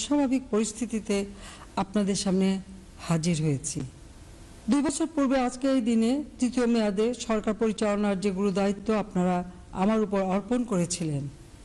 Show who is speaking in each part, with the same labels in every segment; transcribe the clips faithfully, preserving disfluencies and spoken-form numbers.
Speaker 1: অস্বাভাবিক পরিস্থিতিতে আপনাদের সামনে হাজির হয়েছি। দুই বছর পূর্বে আজকে এই দিনে তৃতীয় মেয়াদে সরকার পরিচালনার যে গুরুদায়িত্ব আপনারা আমার উপর অর্পণ করেছিলেন,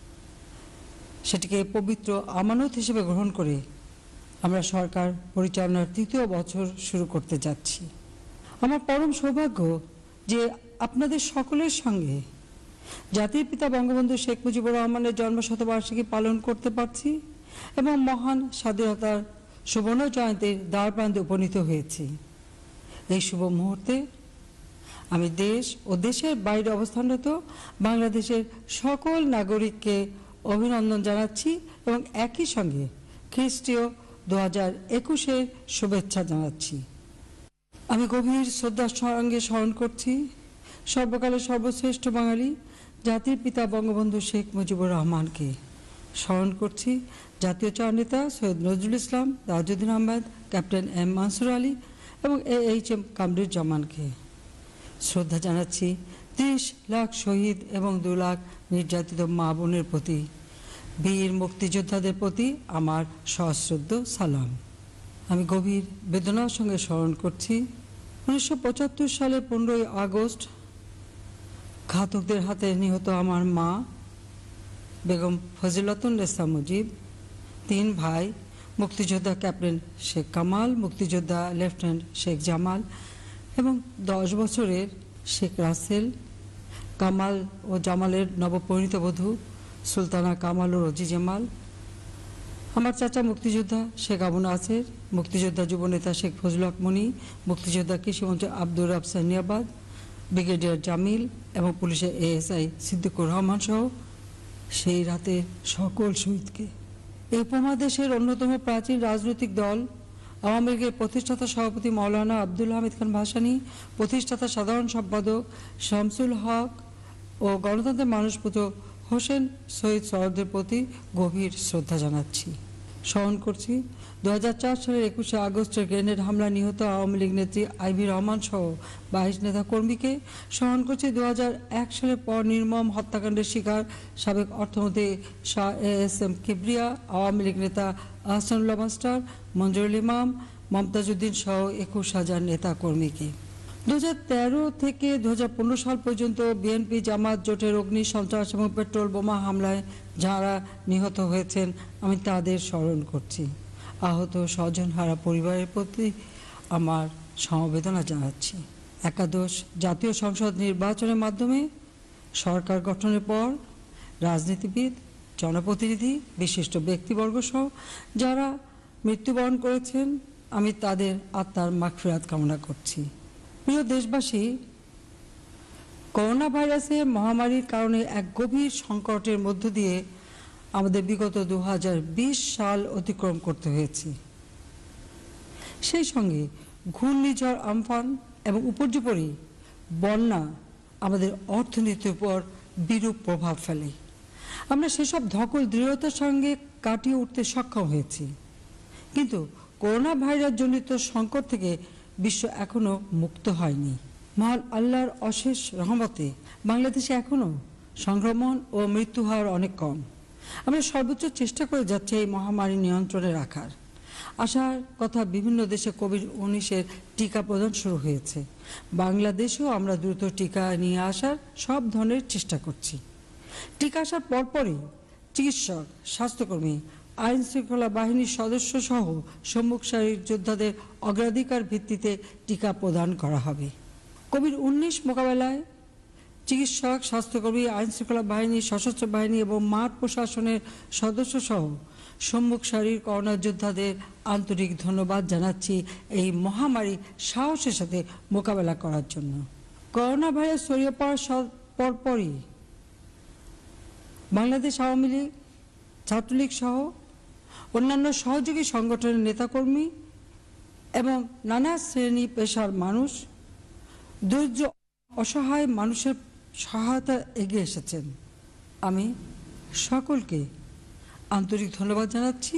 Speaker 1: সেটিকে পবিত্র আমানত হিসেবে গ্রহণ করে আমরা সরকার পরিচালনার তৃতীয় বছর শুরু করতে যাচ্ছি। আমার পরম সৌভাগ্য যে আপনাদের সকলের সঙ্গে জাতির পিতা বঙ্গবন্ধু শেখ মুজিবুর রহমানের জন্মশতবার্ষিকী পালন করতে পারছি এবং মহান স্বাধীনতার সুবর্ণ জয়ন্তীর দ্বারপ্রান্তে উপনীত হয়েছি। এই শুভ মুহূর্তে আমি দেশ ও দেশের বাইরে অবস্থানরত বাংলাদেশের সকল নাগরিককে অভিনন্দন জানাচ্ছি এবং একই সঙ্গে খ্রিস্টীয় দু হাজার একুশের শুভেচ্ছা জানাচ্ছি। আমি গভীর শ্রদ্ধার সঙ্গে স্মরণ করছি সর্বকালের সর্বশ্রেষ্ঠ বাঙালি জাতির পিতা বঙ্গবন্ধু শেখ মুজিবুর রহমানকে। স্মরণ করছি জাতীয় চার নেতা সৈয়দ নজরুল ইসলাম, তাজউদ্দিন আহমেদ, ক্যাপ্টেন এম মানসুর আলী এবং এ এইচ এম কামরুজ্জামানকে। শ্রদ্ধা জানাচ্ছি ত্রিশ লাখ শহীদ এবং দু লাখ নির্যাতিত মা বোনের প্রতি, বীর মুক্তিযোদ্ধাদের প্রতি আমার সশ্রদ্ধ সালাম। আমি গভীর বেদনার সঙ্গে স্মরণ করছি উনিশশো পঁচাত্তর সালের পনেরোই আগস্ট ঘাতকদের হাতে নিহত আমার মা বেগম ফজিলাতুন্নেসা মুজিব, তিন ভাই মুক্তিযোদ্ধা ক্যাপ্টেন শেখ কামাল, মুক্তিযোদ্ধা লেফটেন্যান্ট শেখ জামাল এবং দশ বছরের শেখ রাসেল, কামাল ও জামালের নবপরিণীত বধূ সুলতানা কামাল ও রজি জামাল, আমার চাচা মুক্তিযোদ্ধা শেখ আবু নাসের, মুক্তিযোদ্ধা যুবনেতা শেখ ফজলুল হক মনি, মুক্তিযোদ্ধা কৃষিমন্ত্রী আব্দুর রাব সানিয়াবাদ, ব্রিগেডিয়ার জামিল এবং পুলিশের এএসআই সিদ্দিকুর রহমান সহ সেই রাতের সকল শহীদকে। এই উপমহাদেশের অন্যতম প্রাচীন রাজনৈতিক দল আওয়ামী লীগের প্রতিষ্ঠাতা সভাপতি মাওলানা আব্দুল হামিদ খান ভাসানী, প্রতিষ্ঠাতা সাধারণ সম্পাদক শামসুল হক ও গণতন্ত্রের মানসপুত্র হোসেন শহীদ সরদের প্রতি গভীর শ্রদ্ধা জানাচ্ছি। স্মরণ করছি দু হাজার চার সালের একুশে আগস্টের গ্রেনেড হামলা নিহত আওয়ামী লীগ নেত্রী আইভি রহমান সহ বাইশ নেতা কর্মীকে। স্মরণ করছি দু হাজার এক সালের পর নির্মম হত্যাকাণ্ডের শিকার সাবেক অর্থমন্ত্রী Shah A S M Kibria, Awami League নেতা আহসানুল্লাহ মাস্টার, মঞ্জুরুল ইমাম, মমতাজউদ্দিন সহ একুশ হাজার নেতা কর্মীকে। দু হাজার তেরো থেকে দু হাজার পনেরো সাল পর্যন্ত বিএনপি জামাত জোটের অগ্নি সন্ত্রাস এবং পেট্রোল বোমা হামলায় যারা নিহত হয়েছেন আমি তাদের স্মরণ করছি। আহত স্বজনহারা পরিবারের প্রতি আমার সমবেদনা জানাচ্ছি। একাদশ জাতীয় সংসদ নির্বাচনের মাধ্যমে সরকার গঠনের পর রাজনীতিবিদ, জনপ্রতিনিধি, বিশিষ্ট ব্যক্তিবর্গ সহ যারা মৃত্যুবরণ করেছেন আমি তাদের আত্মার মাগফিরাত কামনা করছি। প্রিয় দেশবাসী, করোনা ভাইরাসের মহামারীর কারণে এক গভীর সংকটের মধ্য দিয়ে আমাদের বিগত দু হাজার বিশ সাল অতিক্রম করতে হয়েছে। সেই সঙ্গে ঘূর্ণিঝড় আমফান এবং উপর্যুপরি বন্যা আমাদের অর্থনীতির উপর বিরূপ প্রভাব ফেলে। আমরা সেসব ধকল দৃঢ়তার সঙ্গে কাটিয়ে উঠতে সক্ষম হয়েছি, কিন্তু করোনা ভাইরাস জনিত সংকট থেকে বিশ্ব এখনো মুক্ত হয়নি। মহান আল্লাহর অশেষ রহমতে বাংলাদেশে এখনো সংক্রমণ ও মৃত্যু হার অনেক কম। আমরা সর্বোচ্চ চেষ্টা করে যাচ্ছি এই মহামারী নিয়ন্ত্রণে রাখার। আশার কথা, বিভিন্ন দেশে কোভিড উনিশের টিকা প্রদান শুরু হয়েছে। বাংলাদেশেও আমরা দ্রুত টিকা নিয়ে আসার সব ধরনের চেষ্টা করছি। টিকা আসার পরপরই চিকিৎসক, স্বাস্থ্যকর্মী, আইন শৃঙ্খলা বাহিনীর সদস্য সহ সম্মুখ সারির যোদ্ধাদের অগ্রাধিকার ভিত্তিতে টিকা প্রদান করা হবে। কোভিড উনিশ মোকাবেলায় চিকিৎসক, স্বাস্থ্যকর্মী, আইন শৃঙ্খলা বাহিনী, সশস্ত্র বাহিনী এবং মাঠ প্রশাসনের সদস্য সহ সম্মুখ সারির করোনা যোদ্ধাদের আন্তরিক ধন্যবাদ জানাচ্ছি এই মহামারী সাহসের সাথে মোকাবেলা করার জন্য। করোনা ভাইরাস ছড়িয়ে পড়ার পরপরই বাংলাদেশ আওয়ামী লীগ, ছাত্রলীগ সহ অন্যান্য সহযোগী সংগঠনের নেতাকর্মী এবং নানা শ্রেণী পেশার মানুষ দরিদ্র অসহায় মানুষের সহায়তা এগিয়ে এসেছেন। আমি সকলকে আন্তরিক ধন্যবাদ জানাচ্ছি।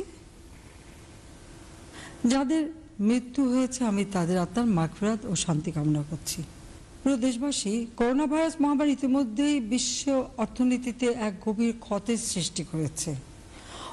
Speaker 1: যাদের মৃত্যু হয়েছে আমি তাদের আত্মার মাগফিরাত ও শান্তি কামনা করছি। প্রিয় দেশবাসী, করোনা ভাইরাস মহামারী ইতিমধ্যেই বিশ্ব অর্থনীতিতে এক গভীর ক্ষতের সৃষ্টি করেছে।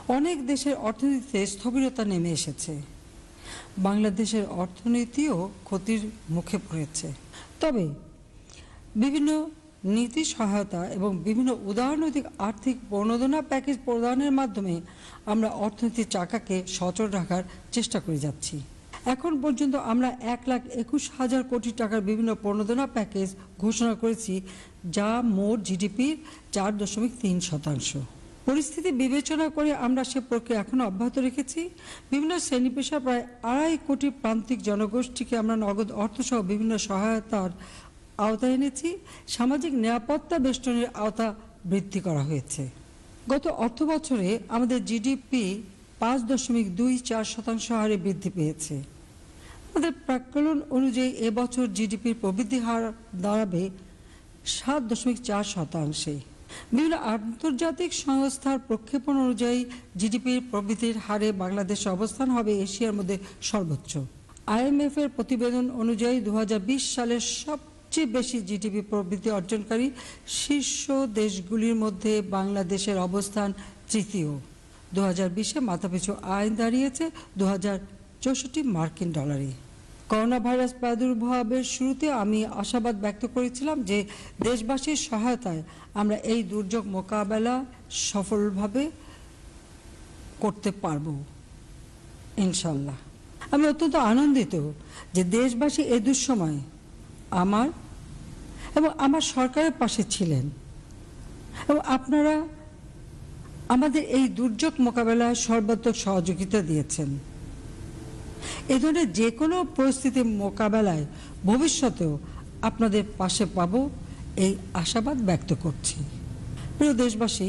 Speaker 1: অনেক দেশের অর্থনীতিতে স্থবিরতা নেমে এসেছে। বাংলাদেশের অর্থনীতিও ক্ষতির মুখে পড়েছে। তবে বিভিন্ন নীতি সহায়তা এবং বিভিন্ন উদারনৈতিক আর্থিক প্রণোদনা প্যাকেজ প্রদানের মাধ্যমে আমরা অর্থনীতির চাকাকে সচল রাখার চেষ্টা করে যাচ্ছি। এখন পর্যন্ত আমরা এক লাখ একুশ হাজার কোটি টাকার বিভিন্ন প্রণোদনা প্যাকেজ ঘোষণা করেছি, যা মোট জিডিপির চার দশমিক তিন শতাংশ। পরিস্থিতি বিবেচনা করে আমরা সে প্রক্রিয়া এখনো অব্যাহত রেখেছি। বিভিন্ন শ্রেণী পেশা প্রায় আড়াই কোটি প্রান্তিক জনগোষ্ঠীকে আমরা নগদ অর্থসহ বিভিন্ন সহায়তার আওতায় এনেছি। সামাজিক নিরাপত্তা বেষ্টনের আওতা বৃদ্ধি করা হয়েছে। গত অর্থ বছরে আমাদের জিডিপি পাঁচ দশমিক দুই চার শতাংশ হারে বৃদ্ধি পেয়েছে। আমাদের প্রাক্কলন অনুযায়ী এবছর জিডিপির প্রবৃদ্ধি হার দাঁড়াবে সাত দশমিক চার শতাংশে। বিভিন্ন আন্তর্জাতিক সংস্থার প্রক্ষেপণ অনুযায়ী জিডিপির প্রবৃদ্ধির হারে বাংলাদেশের অবস্থান হবে এশিয়ার মধ্যে সর্বোচ্চ। আইএমএফ এর প্রতিবেদন অনুযায়ী দু হাজার বিশ সালের সবচেয়ে বেশি জিডিপি প্রবৃদ্ধি অর্জনকারী শীর্ষ দেশগুলির মধ্যে বাংলাদেশের অবস্থান তৃতীয়। দু হাজার বিশে মাথাপিছু আয় দাঁড়িয়েছে দু হাজার চৌষট্টি মার্কিন ডলারে। করোনা ভাইরাস প্রাদুর্ভাবের শুরুতে আমি আশাবাদ ব্যক্ত করেছিলাম যে দেশবাসীর সহায়তায় আমরা এই দুর্যোগ মোকাবেলা সফলভাবে করতে পারব ইনশাল্লাহ। আমি অত্যন্ত আনন্দিত যে দেশবাসী এই দুঃসময় আমার এবং আমার সরকারের পাশে ছিলেন এবং আপনারা আমাদের এই দুর্যোগ মোকাবেলায় সর্বাত্মক সহযোগিতা দিয়েছেন। এ ধরনের যে কোনো পরিস্থিতি মোকাবেলায় ভবিষ্যতেও আপনাদের পাশে পাব এই আশাবাদ ব্যক্ত করছি। প্রিয় দেশবাসী,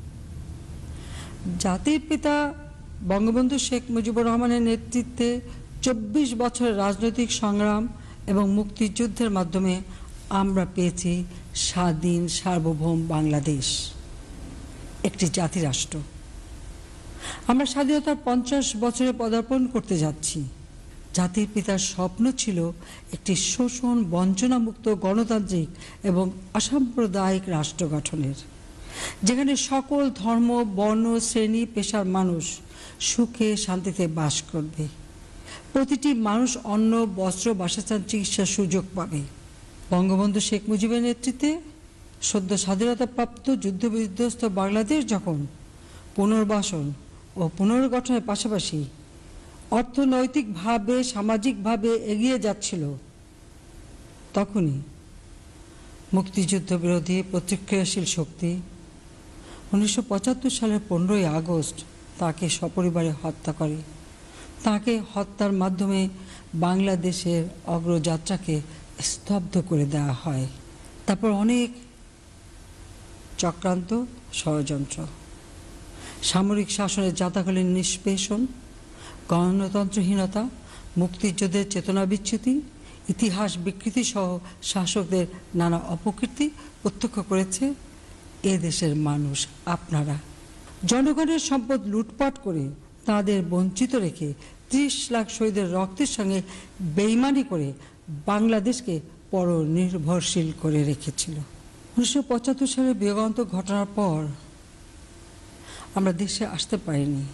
Speaker 1: জাতির পিতা বঙ্গবন্ধু শেখ মুজিবুর রহমানের নেতৃত্বে চব্বিশ বছরের রাজনৈতিক সংগ্রাম এবং মুক্তিযুদ্ধের মাধ্যমে আমরা পেয়েছি স্বাধীন সার্বভৌম বাংলাদেশ, একটি জাতিরাষ্ট্র। আমরা স্বাধীনতার পঞ্চাশ বছরে পদার্পণ করতে যাচ্ছি। জাতির পিতার স্বপ্ন ছিল একটি শোষণ বঞ্চনামুক্ত গণতান্ত্রিক এবং অসাম্প্রদায়িক রাষ্ট্র গঠনের, যেখানে সকল ধর্ম বর্ণ শ্রেণী পেশার মানুষ সুখে শান্তিতে বাস করবে। প্রতিটি মানুষ অন্ন বস্ত্র বাসস্থান চিকিৎসার সুযোগ পাবে। বঙ্গবন্ধু শেখ মুজিবের নেতৃত্বে সদ্য স্বাধীনতাপ্রাপ্ত যুদ্ধবিধ্বস্ত বাংলাদেশ যখন পুনর্বাসন ও পুনর্গঠনের পাশাপাশি অর্থনৈতিকভাবে সামাজিকভাবে এগিয়ে যাচ্ছিল, তখনই মুক্তিযুদ্ধ বিরোধী প্রতিক্রিয়াশীল শক্তি উনিশশো পঁচাত্তর সালের পনেরোই আগস্ট তাকে সপরিবারে হত্যা করে। তাকে হত্যার মাধ্যমে বাংলাদেশের অগ্রযাত্রাকে স্তব্ধ করে দেওয়া হয়। তারপর অনেক চক্রান্ত, ষড়যন্ত্র, সামরিক শাসনের জাতাকলীন নিষ্পেষণ, গণতন্ত্রহীনতা, মুক্তিযুদ্ধের চেতনা বিচ্যুতি, ইতিহাস বিকৃতি সহ শাসকদের নানা অপকীর্তি প্রত্যক্ষ করেছে এ দেশের মানুষ। আপনারা জনগণের সম্পদ লুটপাট করে তাদের বঞ্চিত রেখে ত্রিশ লাখ শহীদের রক্তের সঙ্গে বেইমানি করে বাংলাদেশকে পরনির্ভরশীল করে রেখেছিল। উনিশশো পঁচাত্তর সালের বিয়োগান্তক ঘটনার পর আমরা দেশে আসতে পারিনি।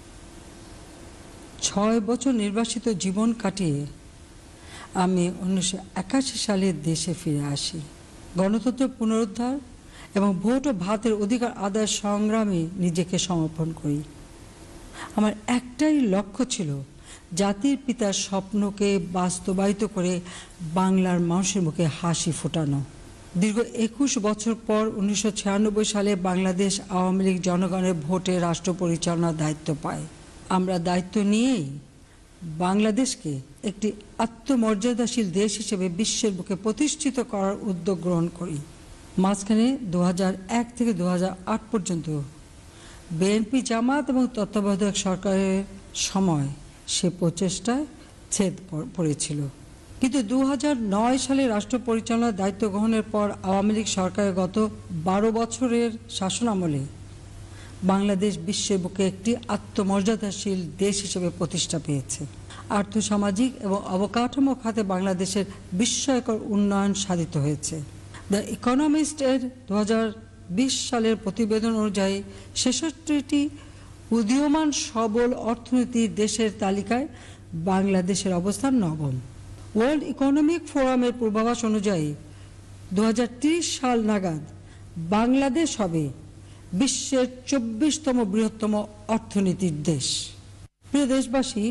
Speaker 1: ছয় বছর নির্বাসিত জীবন কাটিয়ে আমি উনিশশো একাশি সালে দেশে ফিরে আসি। গণতন্ত্র পুনরুদ্ধার এবং ভোট ও ভাতের অধিকার আদায়ের সংগ্রামে নিজেকে সমর্পণ করি। আমার একটাই লক্ষ্য ছিল জাতির পিতার স্বপ্নকে বাস্তবায়িত করে বাংলার মানুষের মুখে হাসি ফোটানো। দীর্ঘ একুশ বছর পর উনিশশো ছিয়ানব্বই সালে বাংলাদেশ আওয়ামী লীগ জনগণের ভোটে রাষ্ট্র পরিচালনার দায়িত্ব পায়। আমরা দায়িত্ব নিয়েই বাংলাদেশকে একটি আত্মমর্যাদাশীল দেশ হিসেবে বিশ্বের বুকে প্রতিষ্ঠিত করার উদ্যোগ গ্রহণ করি। মাঝখানে দু হাজার এক থেকে দু হাজার আট পর্যন্ত বিএনপি জামাত এবং তত্ত্বাবধায়ক সরকারের সময় সে প্রচেষ্টায় ছেদ পড়েছিল। কিন্তু দু হাজার নয় সালে রাষ্ট্র পরিচালনার দায়িত্ব গ্রহণের পর আওয়ামী লীগ সরকারের গত বারো বছরের শাসনামলে বাংলাদেশ বিশ্বের বুকে একটি আত্মমর্যাদাশীল দেশ হিসেবে প্রতিষ্ঠা পেয়েছে। আর্থসামাজিক এবং অবকাঠামো খাতে বাংলাদেশের বিস্ময়কর উন্নয়ন সাধিত হয়েছে। দ্য ইকোনমিস্ট এর দু হাজার বিশ সালের প্রতিবেদন অনুযায়ী ছেষট্টিটি উদীয়মান সবল অর্থনীতির দেশের তালিকায় বাংলাদেশের অবস্থান নবম। ওয়ার্ল্ড ইকোনমিক ফোরামের পূর্বাভাস অনুযায়ী দু হাজার ত্রিশ সাল নাগাদ বাংলাদেশ হবে বিশ্বের চব্বিশতম বৃহত্তম অর্থনীতির দেশ। প্রিয় দেশবাসী,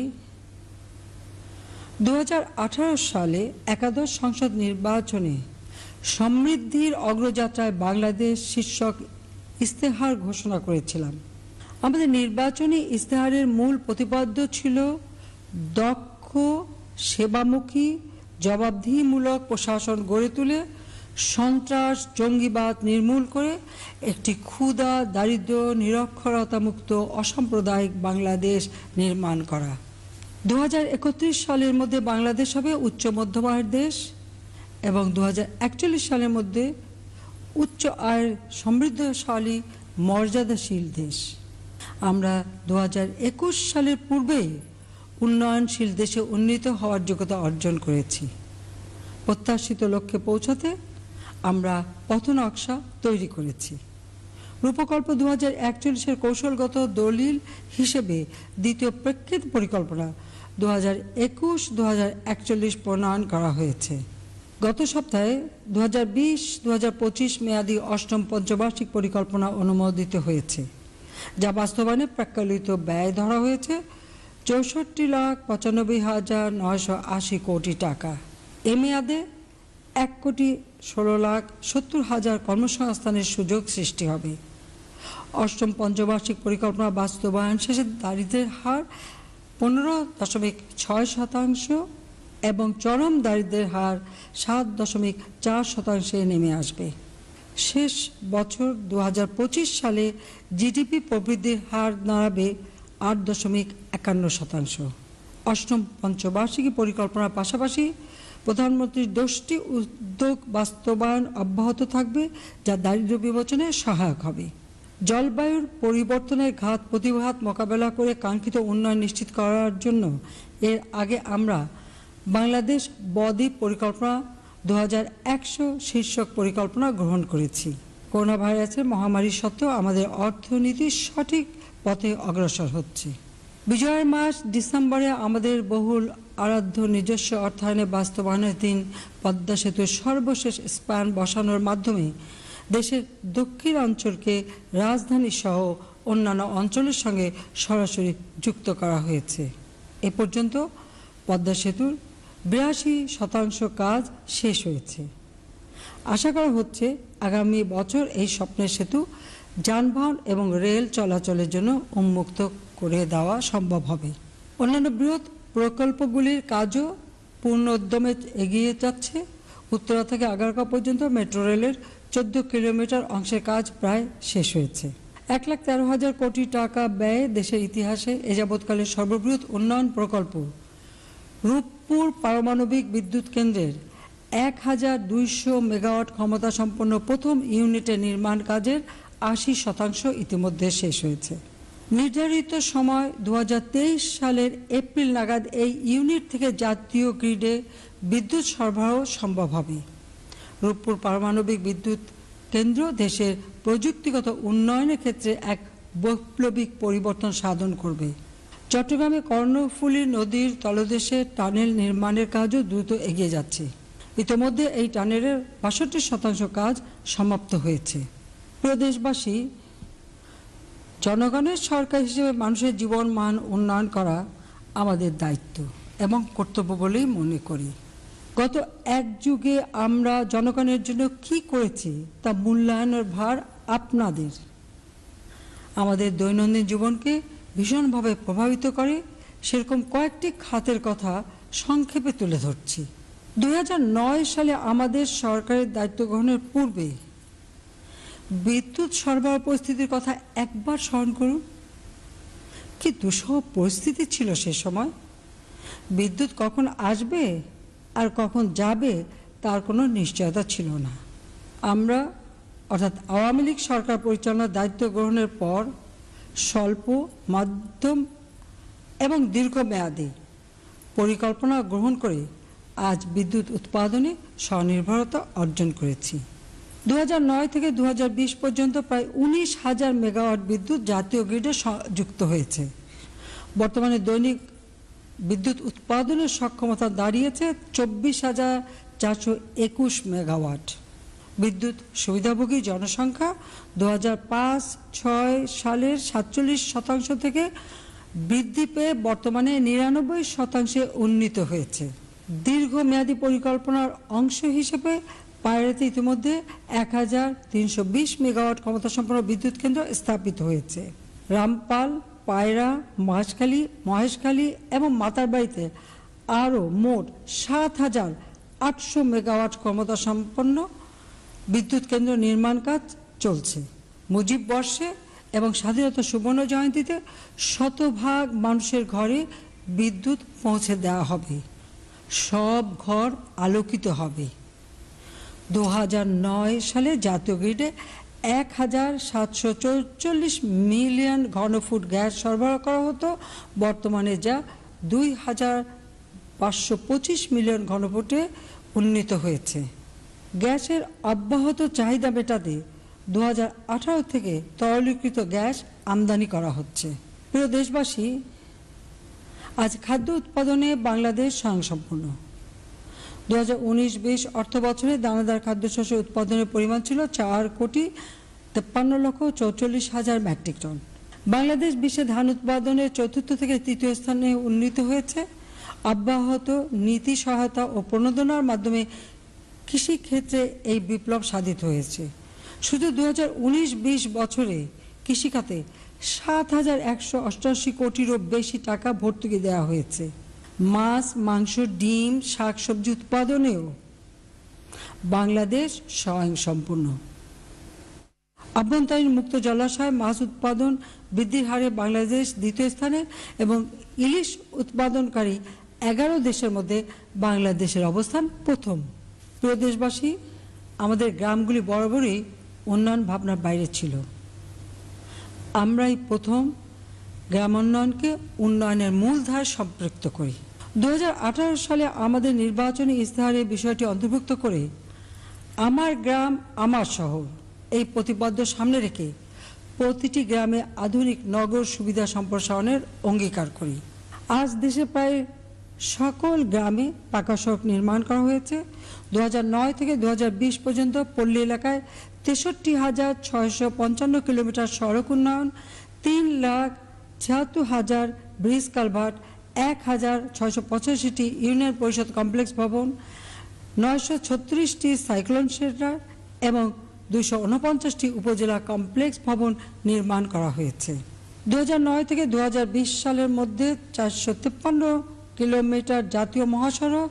Speaker 1: দু হাজার আঠারো সালে একাদশ সংসদ নির্বাচনে সমৃদ্ধির অগ্রযাত্রায় বাংলাদেশ শীর্ষক ইস্তেহার ঘোষণা করেছিলাম। আমাদের নির্বাচনী ইস্তেহারের মূল প্রতিপাদ্য ছিল দক্ষ, সেবামুখী, জবাবদিহিমূলক প্রশাসন গড়ে তুলে সন্ত্রাস, জঙ্গিবাদ নির্মূল করে একটি ক্ষুধা, দারিদ্র্য, নিরক্ষরতামুক্ত অসাম্প্রদায়িক বাংলাদেশ নির্মাণ করা। দু হাজার একত্রিশ সালের মধ্যে বাংলাদেশ হবে উচ্চ মধ্যম আয়ের দেশ এবং দু হাজার একচল্লিশ সালের মধ্যে উচ্চ আয়ের সমৃদ্ধশালী মর্যাদাশীল দেশ। আমরা দু হাজার একুশ সালের পূর্বেই উন্নয়নশীল দেশে উন্নীত হওয়ার যোগ্যতা অর্জন করেছি। প্রত্যাশিত লক্ষ্যে পৌঁছাতে আমরা পথনকশা তৈরি করেছি। রূপকল্প দু হাজার একচল্লিশের কৌশলগত দলিল হিসেবে দ্বিতীয় প্রেক্ষিত পরিকল্পনা দু হাজার একুশ দু হাজার একচল্লিশ প্রণয়ন করা হয়েছে। গত সপ্তাহে দু হাজার বিশ দু হাজার পঁচিশ মেয়াদী অষ্টম পঞ্চবার্ষিক পরিকল্পনা অনুমোদিত হয়েছে, যা বাস্তবায়নে প্রাক্কলিত ব্যয় ধরা হয়েছে চৌষট্টি লাখ পঁচানব্বই হাজার নয়শো আশি কোটি টাকা। এ মেয়াদে এক কোটি ষোলো লাখ সত্তর হাজার কর্মসংস্থানের সুযোগ সৃষ্টি হবে। অষ্টম পঞ্চবার্ষিক পরিকল্পনা বাস্তবায়ন শেষে দারিদ্র্যের হার পনেরো দশমিক ছয় শতাংশ এবং চরম দারিদ্র্যের হার সাত দশমিক চার শতাংশে নেমে আসবে। শেষ বছর দু হাজার পঁচিশ সালে জিডিপি প্রবৃদ্ধির হার দাঁড়াবে আট দশমিক একান্ন শতাংশ। অষ্টম পঞ্চবার্ষিকী পরিকল্পনার পাশাপাশি প্রধানমন্ত্রীর দশটি উদ্যোগ বাস্তবায়ন অব্যাহত থাকবে, যা দারিদ্র্য বিমোচনে সহায়ক হবে। জলবায়ুর পরিবর্তনের ঘাত প্রতিঘাত মোকাবেলা করে কাঙ্ক্ষিত উন্নয়ন নিশ্চিত করার জন্য এর আগে আমরা বাংলাদেশ বদ্বীপ পরিকল্পনা দু হাজার একশো শীর্ষক পরিকল্পনা গ্রহণ করেছি। করোনা ভাইরাসের মহামারী সত্ত্বেও আমাদের অর্থনীতি সঠিক পথে অগ্রসর হচ্ছে। বিজয়ের মাস ডিসেম্বরে আমাদের বহুল আরাধ্য নিজস্ব অর্থায়নে বাস্তবায়নের দিন পদ্মা সেতুর সর্বশেষ স্প্যান বসানোর মাধ্যমে দেশের দক্ষিণ অঞ্চলকে রাজধানী সহ অন্যান্য অঞ্চলের সঙ্গে সরাসরি যুক্ত করা হয়েছে। এ পর্যন্ত পদ্মা সেতুর বিরাশি শতাংশ কাজ শেষ হয়েছে। আশা করা হচ্ছে আগামী বছর এই স্বপ্নের সেতু যানবাহন এবং রেল চলাচলের জন্য উন্মুক্ত করে দেওয়া সম্ভব হবে। অন্যান্য বৃহৎ প্রকল্পগুলির কাজও পূর্ণ উদ্যমে এগিয়ে যাচ্ছে। উত্তরা থেকে আগারগাঁও পর্যন্ত মেট্রো রেলের চোদ্দ কিলোমিটার অংশের কাজ প্রায় শেষ হয়েছে। এক লাখ তেরো হাজার কোটি টাকা ব্যয়ে দেশের ইতিহাসে এ যাবৎকালের সর্ববৃহৎ উন্নয়ন প্রকল্প রূপপুর পারমাণবিক বিদ্যুৎ কেন্দ্রের এক হাজার দুইশো মেগাওয়াট ক্ষমতা সম্পন্ন প্রথম ইউনিটের নির্মাণ কাজের আশি শতাংশ ইতিমধ্যে শেষ হয়েছে। নির্ধারিত সময় দু হাজার তেইশ সালের এপ্রিল নাগাদ এই ইউনিট থেকে জাতীয় গ্রিডে বিদ্যুৎ সরবরাহ সম্ভব হবে। রূপপুর পারমাণবিক বিদ্যুৎ কেন্দ্র দেশের প্রযুক্তিগত উন্নয়নের ক্ষেত্রে এক বৈপ্লবিক পরিবর্তন সাধন করবে। চট্টগ্রামে কর্ণফুলী নদীর তলদেশে টানেল নির্মাণের কাজও দ্রুত এগিয়ে যাচ্ছে। ইতিমধ্যে এই টানেলের বাষট্টি শতাংশ কাজ সমাপ্ত হয়েছে। প্রিয় দেশবাসী, জনগণের সরকার হিসেবে মানুষের জীবন মান উন্নয়ন করা আমাদের দায়িত্ব এবং কর্তব্য বলেই মনে করি। গত এক যুগে আমরা জনগণের জন্য কি করেছি তা মূল্যায়নের ভার আপনাদের। আমাদের দৈনন্দিন জীবনকে ভীষণভাবে প্রভাবিত করে সেরকম কয়েকটি খাতের কথা সংক্ষেপে তুলে ধরছি। দুই হাজার নয় সালে আমাদের সরকারের দায়িত্ব গ্রহণের পূর্বে বিদ্যুৎ সরবরাহ পরিস্থিতির কথা একবার স্মরণ করুন। কি দুঃসহ পরিস্থিতি ছিল সে সময়। বিদ্যুৎ কখন আসবে আর কখন যাবে তার কোনো নিশ্চয়তা ছিল না। আমরা অর্থাৎ আওয়ামী লীগ সরকার পরিচালনার দায়িত্ব গ্রহণের পর স্বল্প, মধ্যম এবং দীর্ঘমেয়াদী পরিকল্পনা গ্রহণ করে আজ বিদ্যুৎ উৎপাদনে স্বনির্ভরতা অর্জন করেছি। দু হাজার নয় থেকে দু হাজার বিশ পর্যন্ত প্রায় উনিশ হাজার মেগাওয়াট বিদ্যুৎ জাতীয় গ্রিডে যুক্ত হয়েছে। বর্তমানে দৈনিক বিদ্যুৎ উৎপাদনের সক্ষমতা দাঁড়িয়েছে চব্বিশ হাজার চারশো একুশ মেগাওয়াট। বিদ্যুৎ সুবিধাভোগী জনসংখ্যা দু হাজার পাঁচ ছয় সালের সাতচল্লিশ শতাংশ থেকে বৃদ্ধি পেয়ে বর্তমানে নিরানব্বই শতাংশে উন্নীত হয়েছে। দীর্ঘমেয়াদী পরিকল্পনার অংশ হিসেবে পায়রাতে ইতিমধ্যে এক হাজার তিনশো বিশ মেগাওয়াট ক্ষমতাসম্পন্ন বিদ্যুৎ কেন্দ্র স্থাপিত হয়েছে। রামপাল, পায়রা, মহেশখালী, মহেশখালী এবং মাতারবাড়িতে আরও মোট সাত হাজার আটশো মেগাওয়াট ক্ষমতাসম্পন্ন বিদ্যুৎ কেন্দ্র নির্মাণ কাজ চলছে। মুজিব বর্ষে এবং স্বাধীনতা সুবর্ণ জয়ন্তীতে শতভাগ মানুষের ঘরে বিদ্যুৎ পৌঁছে দেওয়া হবে, সব ঘর আলোকিত হবে। দু হাজার নয় সালে জাতীয় গ্রিডে এক হাজার সাতশো চৌচল্লিশ মিলিয়ন ঘনফুট গ্যাস সরবরাহ করা হতো, বর্তমানে যা দুই হাজার পাঁচশো পঁচিশ মিলিয়ন ঘনফুটে উন্নীত হয়েছে। গ্যাসের অব্যাহত চাহিদা মেটাতে দু হাজার আঠারো থেকে তরলীকৃত গ্যাস আমদানি করা হচ্ছে। প্রিয় দেশবাসী, আজ খাদ্য উৎপাদনে বাংলাদেশ স্বয়ংসম্পূর্ণ। দু হাজার উনিশ বিশ অর্থ বছরে দানাদার খাদ্যশস্য উৎপাদনের পরিমাণ ছিল চার কোটি তেপ্পান্ন লক্ষ চৌচল্লিশ হাজার মেট্রিক টন। বাংলাদেশ বিশ্বে ধান উৎপাদনের চতুর্থ থেকে তৃতীয় স্থানে উন্নীত হয়েছে। অব্যাহত নীতি সহায়তা ও প্রণোদনার মাধ্যমে কৃষিক্ষেত্রে এই বিপ্লব সাধিত হয়েছে। শুধু দু হাজার উনিশ বিশ বছরে কৃষিখাতে সাত হাজার একশো অষ্টআশি কোটিরও বেশি টাকা ভর্তুকি দেওয়া হয়েছে। মাছ, মাংস, ডিম, শাকসবজি উৎপাদনেও বাংলাদেশ স্বয়ংসম্পূর্ণ। আভ্যন্তরীণ মুক্ত জলাশয় মাছ উৎপাদন বৃদ্ধির হারে বাংলাদেশ দ্বিতীয় স্থানে এবং ইলিশ উৎপাদনকারী এগারো দেশের মধ্যে বাংলাদেশের অবস্থান প্রথম। প্রিয় দেশবাসী, আমাদের গ্রামগুলি বরাবরই উন্নয়ন ভাবনার বাইরে ছিল। আমরাই প্রথম গ্রামোন্নয়নকে উন্নয়নের মূলধারায় সম্পৃক্ত করি। দু হাজার আঠারো সালে আমাদের নির্বাচনী ইস্তেহারে বিষয়টি অন্তর্ভুক্ত করে আমার গ্রাম আমার শহর এই প্রতিপাদ্য সামনে রেখে প্রতিটি গ্রামে আধুনিক নগর সুবিধা সম্প্রসারণের অঙ্গীকার করি। আজ দেশে প্রায় সকল গ্রামে পাকা সড়ক নির্মাণ করা হয়েছে। দু হাজার নয় থেকে দু হাজার বিশ পর্যন্ত পল্লী এলাকায় তেষট্টি হাজার ছয়শো পঞ্চান্ন কিলোমিটার সড়ক উন্নয়ন, তিন লাখ ছিয়াত্তর হাজার ব্রিজ কালভার্ট, এক হাজার ছয়শো পঁচাশিটি ইউনিয়ন পরিষদ কমপ্লেক্স ভবন, নয়শো ছত্রিশটি সাইক্লোন শেল্টার এবং দুইশো উনপঞ্চাশটি উপজেলা কমপ্লেক্স ভবন নির্মাণ করা হয়েছে। দু হাজার নয় থেকে দু হাজার বিশ সালের মধ্যে চারশো তিপ্পান্ন কিলোমিটার জাতীয় মহাসড়ক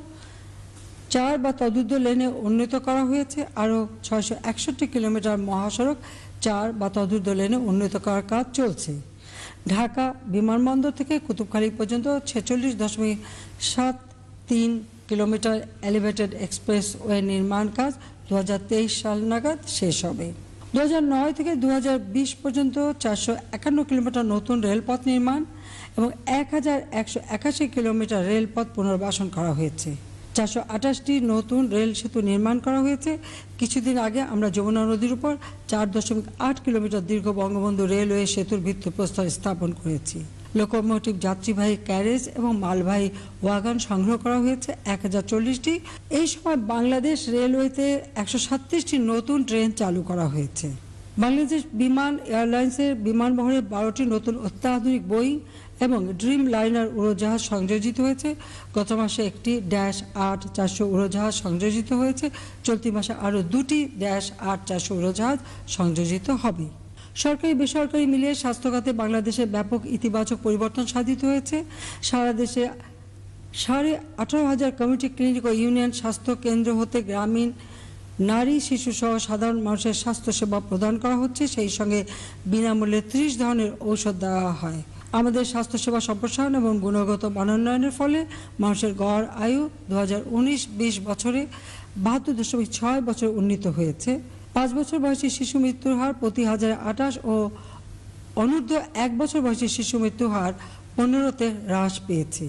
Speaker 1: চার বা তদুর্ধ্ব লেনে উন্নীত করা হয়েছে। আরও ছয়শো একষট্টি কিলোমিটার মহাসড়ক চার বা তদুর্ধ্ব লেনে উন্নীত করার কাজ চলছে। ঢাকা বিমানবন্দর থেকে কুতুবখালী পর্যন্ত ছেচল্লিশ দশমিক সাত তিন কিলোমিটার এলিভেটেড এক্সপ্রেস ওয়ে নির্মাণ কাজ দু হাজার তেইশ সাল নাগাদ শেষ হবে। দু হাজার নয় থেকে দু হাজার বিশ পর্যন্ত চারশো একান্ন কিলোমিটার নতুন রেলপথ নির্মাণ এবং এক হাজার একশো একাশি কিলোমিটার রেলপথ পুনর্বাসন করা হয়েছে। চারশো আঠাশটি নতুন রেল সেতু নির্মাণ করা হয়েছে। কিছুদিন আগে আমরা যমুনা নদীর উপর চার দশমিক আট কিলোমিটার দীর্ঘ বঙ্গবন্ধু রেলওয়ে সেতুর ভিত্তিপ্রস্তর স্থাপন করেছি। লোকোমোটিভ, যাত্রীবাহী ক্যারেজ এবং মালবাহী ওয়াগন সংগ্রহ করা হয়েছে এক হাজার চল্লিশটি। এই সময় বাংলাদেশ রেলওয়েতে একশো সাতত্রিশটি নতুন ট্রেন চালু করা হয়েছে। বাংলাদেশ বিমান এয়ারলাইন্সের বিমানবহরে বারোটি নতুন অত্যাধুনিক বোয়িং এবং ড্রিম লাইনার উড়োজাহাজ সংযোজিত হয়েছে। গত মাসে একটি ড্যাশ আট চারশো উড়োজাহাজ সংযোজিত হয়েছে। চলতি মাসে আরও দুটি ড্যাশ আট চারশো উড়োজাহাজ সংযোজিত হবে। সরকারি বেসরকারি মিলিয়ে স্বাস্থ্যখাতে বাংলাদেশে ব্যাপক ইতিবাচক পরিবর্তন সাধিত হয়েছে। সারা দেশে সাড়ে আঠারো হাজার কমিউনিটি ক্লিনিক ও ইউনিয়ন স্বাস্থ্য কেন্দ্র হতে গ্রামীণ নারী, শিশু সহ সাধারণ মানুষের স্বাস্থ্যসেবা প্রদান করা হচ্ছে। সেই সঙ্গে বিনামূল্যে ত্রিশ ধরনের ঔষধ দেওয়া হয়। আমাদের স্বাস্থ্যসেবা সম্প্রসারণ এবং গুণগত মানোন্নয়নের ফলে মানুষের গড় আয়ু দু হাজার উনিশ বিশ বছরে বাহাত্তর দশমিক ছয় বছর উন্নীত হয়েছে। পাঁচ বছর বয়সী শিশু মৃত্যুর হার প্রতি হাজারে আঠাশ ও অনূর্ধ্ব এক বছর বয়সী শিশু মৃত্যু হার পনেরোতে হ্রাস পেয়েছে।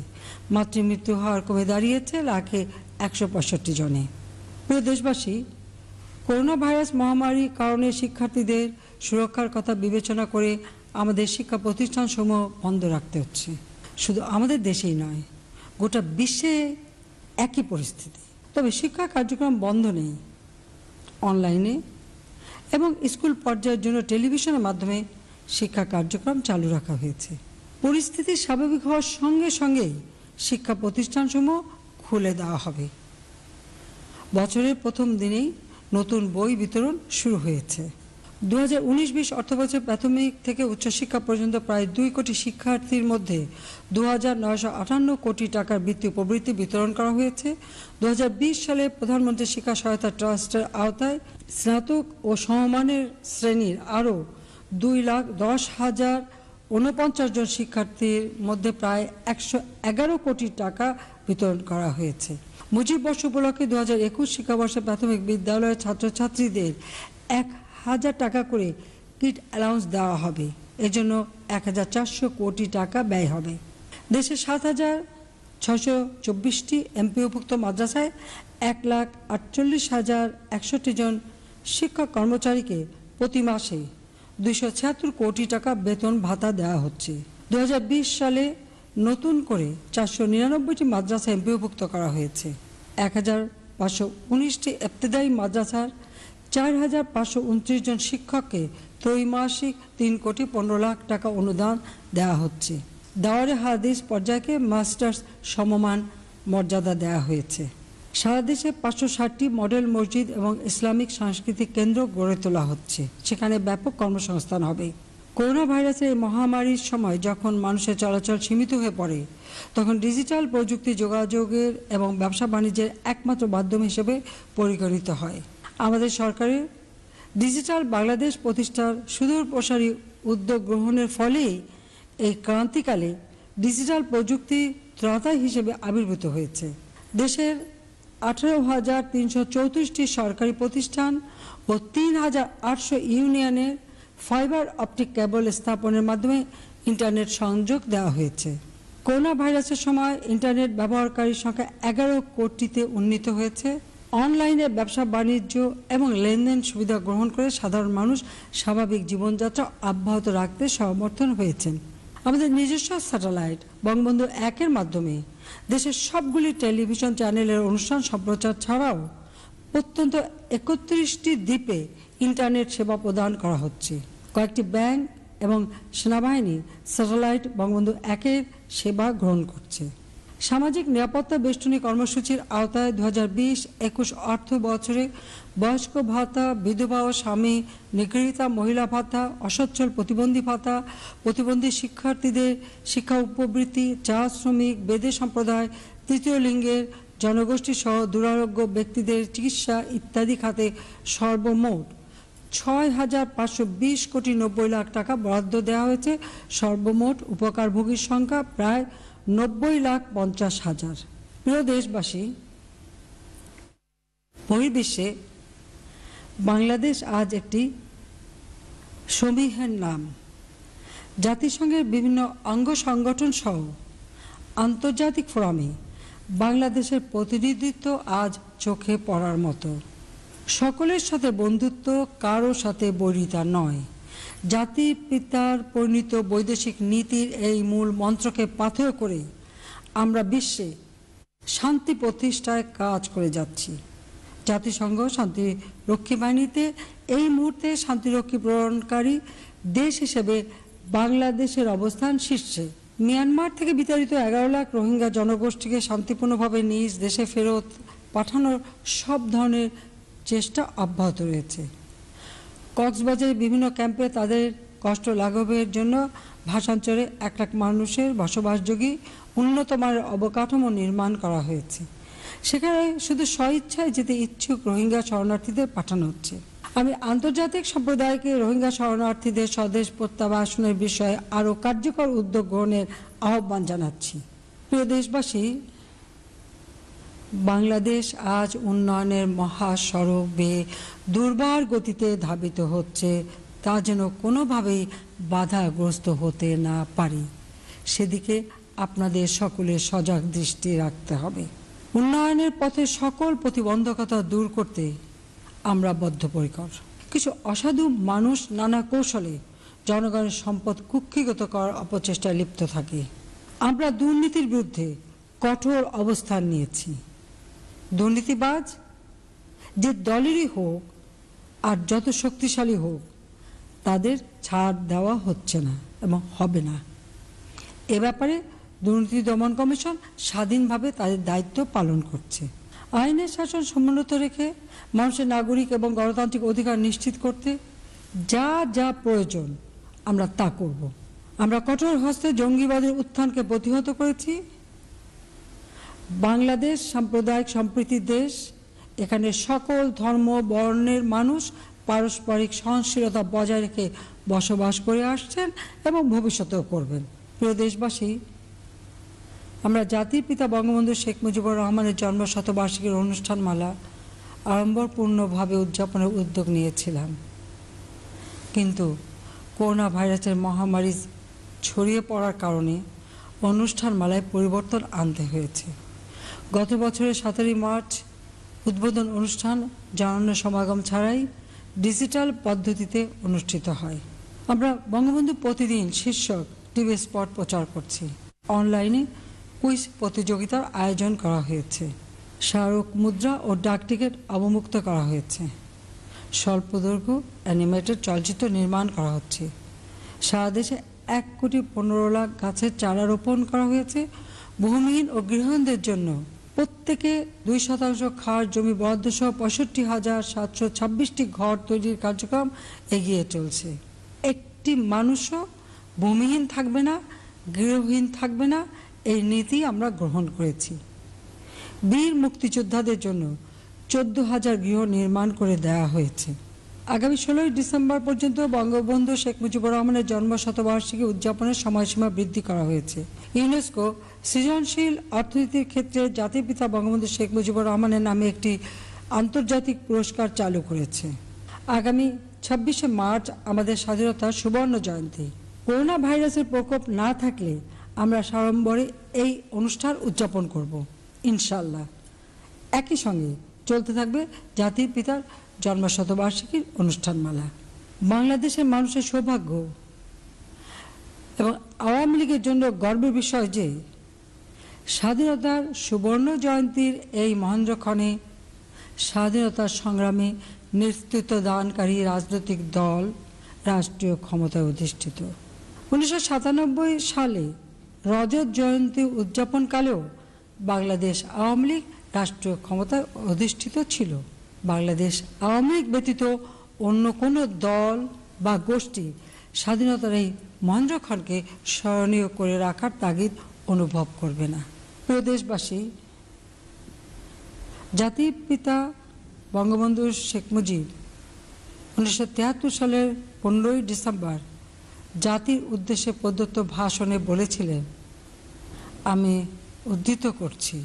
Speaker 1: মাতৃমৃত্যু হার কমে দাঁড়িয়েছে লাখে একশো পঁয়ষট্টি জনে। প্রিয় দেশবাসী, করোনা ভাইরাস মহামারীর কারণে শিক্ষার্থীদের সুরক্ষার কথা বিবেচনা করে আমাদের শিক্ষা প্রতিষ্ঠানসমূহ বন্ধ রাখতে হচ্ছে। শুধু আমাদের দেশেই নয়, গোটা বিশ্বে একই পরিস্থিতি। তবে শিক্ষা কার্যক্রম বন্ধ নেই। অনলাইনে এবং স্কুল পর্যায়ের জন্য টেলিভিশনের মাধ্যমে শিক্ষা কার্যক্রম চালু রাখা হয়েছে। পরিস্থিতি স্বাভাবিক হওয়ার সঙ্গে সঙ্গেই শিক্ষা প্রতিষ্ঠানসমূহ খুলে দেওয়া হবে। বছরের প্রথম দিনেই নতুন বই বিতরণ শুরু হয়েছে। দু হাজার উনিশ বিশ অর্থবছর প্রাথমিক থেকে উচ্চশিক্ষা পর্যন্ত প্রায় দুই কোটি শিক্ষার্থীর মধ্যে দু হাজার নয়শো আটান্ন কোটি টাকার বৃত্তি প্রবৃত্তি বিতরণ করা হয়েছে। দু হাজার বিশ সালে প্রধানমন্ত্রী শিক্ষা সহায়তা ট্রাস্টের আওতায় স্নাতক ও সমমানের শ্রেণীর আরও দুই লাখ দশ হাজার ঊনপঞ্চাশ জন শিক্ষার্থীর মধ্যে প্রায় একশো এগারো কোটি টাকা বিতরণ করা হয়েছে। মুজিব বর্ষ উপলক্ষে দু হাজার একুশ শিক্ষাবর্ষে প্রাথমিক বিদ্যালয়ের ছাত্রছাত্রীদের এক হাজার টাকা করে কিট অ্যালাউন্স দেওয়া হবে। এজন্য এক হাজার চারশো কোটি টাকা ব্যয় হবে। দেশের সাত হাজার ছশো চব্বিশটি এমপিওভুক্ত মাদ্রাসায় এক লাখ আটচল্লিশ হাজার একষট্টি জন শিক্ষক কর্মচারীকে প্রতি মাসে দুইশো ছিয়াত্তর কোটি টাকা বেতন ভাতা দেওয়া হচ্ছে। দু হাজার বিশ সালে নতুন করে চারশো নিরানব্বইটি মাদ্রাসা এমপিওভুক্ত করা হয়েছে। এক হাজার পাঁচশো উনিশটি ইবতেদায়ী মাদ্রাসার চার হাজার পাঁচশো উনত্রিশ জন শিক্ষককে ত্রৈমাসিক তিন কোটি পনেরো লাখ টাকা অনুদান দেওয়া হচ্ছে। দাওয়ারে হাদিস পর্যায়কে মাস্টার্স সমমান মর্যাদা দেওয়া হয়েছে। সারা দেশে পাঁচশো ষাটটি মডেল মসজিদ এবং ইসলামিক সাংস্কৃতিক কেন্দ্র গড়ে তোলা হচ্ছে। সেখানে ব্যাপক কর্মসংস্থান হবে। করোনা ভাইরাসের এই মহামারীর সময় যখন মানুষের চলাচল সীমিত হয়ে পড়ে, তখন ডিজিটাল প্রযুক্তি যোগাযোগের এবং ব্যবসা বাণিজ্যের একমাত্র মাধ্যম হিসেবে পরিগণিত হয়। আমাদের সরকারের ডিজিটাল বাংলাদেশ প্রতিষ্ঠার সুদূর প্রসারী উদ্যোগ গ্রহণের ফলেই এই ক্রান্তিকালে ডিজিটাল প্রযুক্তি ত্রাতা হিসেবে আবির্ভূত হয়েছে। দেশের আঠারো হাজার তিনশো চৌত্রিশটি সরকারি প্রতিষ্ঠান ও তিন হাজার আটশো ইউনিয়নের ফাইবার অপটিক কেবল স্থাপনের মাধ্যমে ইন্টারনেট সংযোগ দেওয়া হয়েছে। করোনা ভাইরাসের সময় ইন্টারনেট ব্যবহারকারীর সংখ্যা এগারো কোটিতে উন্নীত হয়েছে। অনলাইনে ব্যবসা বাণিজ্য এবং লেনদেন সুবিধা গ্রহণ করে সাধারণ মানুষ স্বাভাবিক জীবনযাত্রা অব্যাহত রাখতে সমর্থন হয়েছেন। আমাদের নিজস্ব স্যাটেলাইট বঙ্গবন্ধু একের মাধ্যমে দেশের সবগুলি টেলিভিশন চ্যানেলের অনুষ্ঠান সম্প্রচার ছাড়াও অত্যন্ত একত্রিশটি দ্বীপে ইন্টারনেট সেবা প্রদান করা হচ্ছে। কয়েকটি ব্যাংক এবং সেনাবাহিনী স্যাটেলাইট বঙ্গবন্ধু একের সেবা গ্রহণ করছে। সামাজিক নিরাপত্তা বেষ্টনী কর্মসূচির আওতায় দু হাজার বিশ একুশ অর্থ বছরে বয়স্ক ভাতা, বিধবা ও স্বামী নিগৃহীতা মহিলা ভাতা, অসচ্ছল প্রতিবন্ধী ভাতা, প্রতিবন্ধী শিক্ষার্থীদের শিক্ষা উপবৃত্তি, চা শ্রমিক, বেদে সম্প্রদায়, তৃতীয় লিঙ্গের জনগোষ্ঠী সহ দুরারোগ্য ব্যক্তিদের চিকিৎসা ইত্যাদি খাতে সর্বমোট ছয় হাজার পাঁচশো বিশ কোটি নব্বই লাখ টাকা বরাদ্দ দেওয়া হয়েছে। সর্বমোট উপকারভোগীর সংখ্যা প্রায় নব্বই লাখ পঞ্চাশ হাজার। প্রিয় দেশবাসী, বহির্বিশ্বে বাংলাদেশ আজ একটি সমীহের নাম। জাতিসংঘের বিভিন্ন অঙ্গ সংগঠন সহ আন্তর্জাতিক ফোরামে বাংলাদেশের প্রতিনিধিত্ব আজ চোখে পড়ার মতো। সকলের সাথে বন্ধুত্ব, কারো সাথে বৈরিতা নয়। জাতির পিতার পরিণীত বৈদেশিক নীতির এই মূল মন্ত্রকে পাথেয় করে আমরা বিশ্বে শান্তি প্রতিষ্ঠায় কাজ করে যাচ্ছি। জাতিসংঘ শান্তিরক্ষী বাহিনীতে এই মুহূর্তে শান্তিরক্ষী প্রদানকারী দেশ হিসেবে বাংলাদেশের অবস্থান শীর্ষে। মিয়ানমার থেকে বিতাড়িত এগারো লাখ রোহিঙ্গা জনগোষ্ঠীকে শান্তিপূর্ণভাবে নিজ দেশে ফেরত পাঠানোর সব ধরনের চেষ্টা অব্যাহত রয়েছে। কক্সবাজারের বিভিন্ন ক্যাম্পে তাদের কষ্ট লাঘবের জন্য ভাষাঞ্চলে এক লাখ মানুষের বসবাসযোগ্য উন্নত মানের অবকাঠামো নির্মাণ করা হয়েছে। সেখানে শুধু স্বইচ্ছায় যেতে ইচ্ছুক রোহিঙ্গা শরণার্থীদের পাঠানো হচ্ছে। আমি আন্তর্জাতিক সম্প্রদায়কে রোহিঙ্গা শরণার্থীদের স্বদেশ প্রত্যাবাসনের বিষয়ে আরও কার্যকর উদ্যোগ গ্রহণের আহ্বান জানাচ্ছি। প্রিয় দেশবাসী, বাংলাদেশ আজ উন্নয়নের মহাসড়ক বেয়ে দুর্বার গতিতে ধাবিত হচ্ছে, তা যেন কোনোভাবেই বাধাগ্রস্ত হতে না পারে, সেদিকে আপনাদের সকলের সজাগ দৃষ্টি রাখতে হবে। উন্নয়নের পথে সকল প্রতিবন্ধকতা দূর করতে আমরা বদ্ধপরিকর। কিছু অসাধু মানুষ নানা কৌশলে জনগণের সম্পদ কুক্ষিগত করার অপচেষ্টায় লিপ্ত থাকে। আমরা দুর্নীতির বিরুদ্ধে কঠোর অবস্থান নিয়েছি। দুর্নীতিবাজ যে দলেরই হোক আর যত শক্তিশালী হোক, তাদের ছাড় দেওয়া হচ্ছে না এবং হবে না। এ ব্যাপারে দুর্নীতি দমন কমিশন স্বাধীনভাবে তাদের দায়িত্ব পালন করছে। আইনের শাসন সমুন্নত রেখে মানুষের নাগরিক এবং গণতান্ত্রিক অধিকার নিশ্চিত করতে যা যা প্রয়োজন আমরা তা করব। আমরা কঠোর হস্তে জঙ্গিবাদের উত্থানকে প্রতিহত করেছি। বাংলাদেশ সাম্প্রদায়িক সম্প্রীতির দেশ। এখানে সকল ধর্ম বর্ণের মানুষ পারস্পরিক সহনশীলতা বজায় রেখে বসবাস করে আসছেন এবং ভবিষ্যতেও করবেন। প্রিয় দেশবাসী, আমরা জাতির পিতা বঙ্গবন্ধু শেখ মুজিবুর রহমানের জন্ম শতবার্ষিকীর অনুষ্ঠানমালা আড়ম্বরপূর্ণভাবে উদযাপনের উদ্যোগ নিয়েছিলাম, কিন্তু করোনা ভাইরাসের মহামারী ছড়িয়ে পড়ার কারণে অনুষ্ঠানমালায় পরিবর্তন আনতে হয়েছে। গত বছরের সতেরোই মার্চ উদ্বোধন অনুষ্ঠান জনন্য সমাগম ছাড়াই ডিজিটাল পদ্ধতিতে অনুষ্ঠিত হয়। আমরা বঙ্গবন্ধু প্রতিদিন শীর্ষক টিভি স্পট প্রচার করছি। অনলাইনে কুইজ প্রতিযোগিতার আয়োজন করা হয়েছে। স্মারক মুদ্রা ও ডাক টিকিট অবমুক্ত করা হয়েছে। স্বল্পদৈর্ঘ্য অ্যানিমেটেড চলচ্চিত্র নির্মাণ করা হচ্ছে। সারা দেশে এক কোটি পনেরো লাখ গাছের চারা রোপণ করা হয়েছে। ভূমিহীন ও গৃহহীনদের জন্য প্রত্যেকে দুই শতাংশ খাস জমি বরাদ্দ সহ পঁয়ষট্টি হাজার সাতশো ছাব্বিশটি ঘর তৈরির কার্যক্রম এগিয়ে চলছে। একটি মানুষও ভূমিহীন থাকবে না, গৃহহীন থাকবে না, এই নীতি আমরা গ্রহণ করেছি। বীর মুক্তিযোদ্ধাদের জন্য চোদ্দ হাজার গৃহ নির্মাণ করে দেওয়া হয়েছে। আগামী ষোলোই ডিসেম্বর পর্যন্ত বঙ্গবন্ধু শেখ মুজিবুর রহমানের জন্ম শতবার্ষিকী উদযাপনের সময়সীমা বৃদ্ধি করা হয়েছে। ইউনেস্কো সৃজনশীল অর্থনীতির ক্ষেত্রে জাতির পিতা বঙ্গবন্ধু শেখ মুজিবুর রহমানের নামে একটি আন্তর্জাতিক পুরস্কার চালু করেছে। আগামী ছাব্বিশে মার্চ আমাদের স্বাধীনতার সুবর্ণ জয়ন্তী। করোনা ভাইরাসের প্রকোপ না থাকলে আমরা সাড়ম্বরে এই অনুষ্ঠান উদযাপন করব ইনশাল্লাহ। একই সঙ্গে চলতে থাকবে জাতির পিতার জন্মশতবার্ষিকীর অনুষ্ঠানমালা। বাংলাদেশের মানুষের সৌভাগ্য এবং আওয়ামী লীগের জন্য গর্বের বিষয় যে স্বাধীনতার সুবর্ণ জয়ন্তীর এই মহেন্দ্রক্ষণে স্বাধীনতার সংগ্রামে নেতৃত্ব দানকারী রাজনৈতিক দল রাষ্ট্রীয় ক্ষমতায় অধিষ্ঠিত। উনিশশো সাতানব্বই সালে রজত জয়ন্তী উদযাপনকালেও বাংলাদেশ আওয়ামী লীগ রাষ্ট্রীয় ক্ষমতায় অধিষ্ঠিত ছিল। বাংলাদেশ আওয়ামী লীগ ব্যতীত অন্য কোনো দল বা গোষ্ঠী স্বাধীনতার এই মহেন্দ্রক্ষণকে স্মরণীয় করে রাখার তাগিদ অনুভব করবে না। প্রিয় দেশবাসী, জাতির পিতা বঙ্গবন্ধু শেখ মুজিব উনিশশো তিয়াত্তর সালের পনেরোই ডিসেম্বর জাতির উদ্দেশ্যে প্রদত্ত ভাষণে বলেছিলেন, আমি উদ্ধৃত করছি,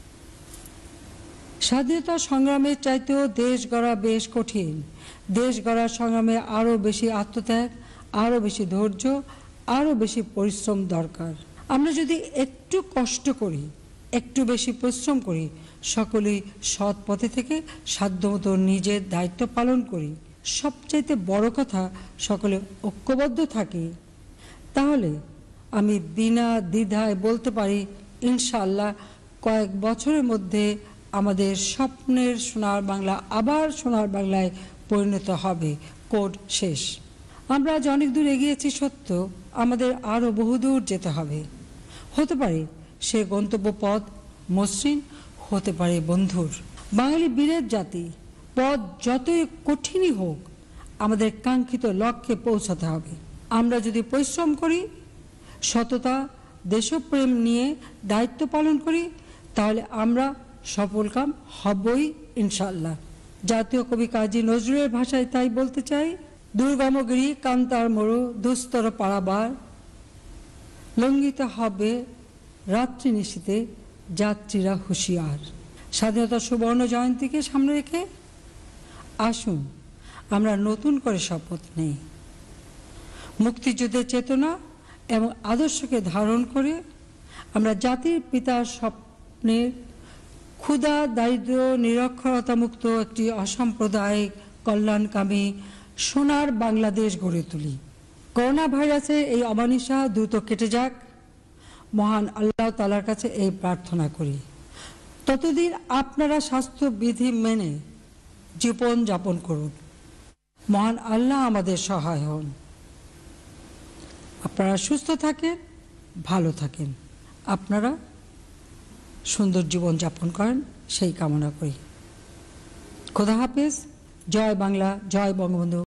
Speaker 1: স্বাধীনতা সংগ্রামের চাইতেও দেশ গড়া বেশ কঠিন। দেশ গড়ার সংগ্রামে আরও বেশি আত্মত্যাগ, আরও বেশি ধৈর্য, আরও বেশি পরিশ্রম দরকার। আমরা যদি একটু কষ্ট করি, একটু বেশি পরিশ্রম করি, সকলেই সৎ পথে থেকে সাধ্যমতো নিজের দায়িত্ব পালন করি, সবচাইতে বড় কথা সকলে ঐক্যবদ্ধ থাকি, তাহলে আমি বিনা দ্বিধায় বলতে পারি ইনশাআল্লাহ কয়েক বছরের মধ্যে আমাদের স্বপ্নের সোনার বাংলা আবার সোনার বাংলায় পরিণত হবে। কোড শেষ। আমরা আজ অনেক দূর এগিয়েছি সত্য, আমাদের আরও বহুদূর যেতে হবে। হতে পারে সে গন্তব্য পথ মসৃণ, হতে পারে বন্ধুর। বাঙালি বীরের জাতি, পথ যতই কঠিনই হোক আমাদের কাঙ্ক্ষিত লক্ষ্যে পৌঁছাতে হবে। আমরা যদি পরিশ্রম করি, সততা, দেশপ্রেম নিয়ে দায়িত্ব পালন করি, তাহলে আমরা সফলকাম হবই ইনশাআল্লাহ। জাতীয় কবি কাজী নজরুলের ভাষায় তাই বলতে চাই, দুর্গমগিরি কান্তার মরু দুস্তর পারাবার, লঙ্ঘিত হবে রাত্রি নিশীতে যাত্রীরা হুঁশিয়ার। স্বাধীনতার সুবর্ণ জয়ন্তীকে সামনে রেখে আসুন আমরা নতুন করে শপথ নেই। মুক্তিযুদ্ধের চেতনা এবং আদর্শকে ধারণ করে আমরা জাতির পিতার স্বপ্নের ক্ষুধা, দারিদ্র, নিরক্ষরতামুক্ত একটি অসাম্প্রদায়িক কল্যাণকামী সোনার বাংলাদেশ গড়ে তুলি। করোনা ভাইরাসের এই অমানিসা দ্রুত কেটে যাক, মহান আল্লাহ তাআলার কাছে এই প্রার্থনা করি। ততদিন আপনারা স্বাস্থ্যবিধি মেনে জীবন যাপন করুন। মহান আল্লাহ আমাদের সহায় হন। আপনারা সুস্থ থাকেন, ভালো থাকেন, আপনারা সুন্দর জীবন যাপন করেন, সেই কামনা করি। খোদা হাফেজ। জয় বাংলা, জয় বঙ্গবন্ধু।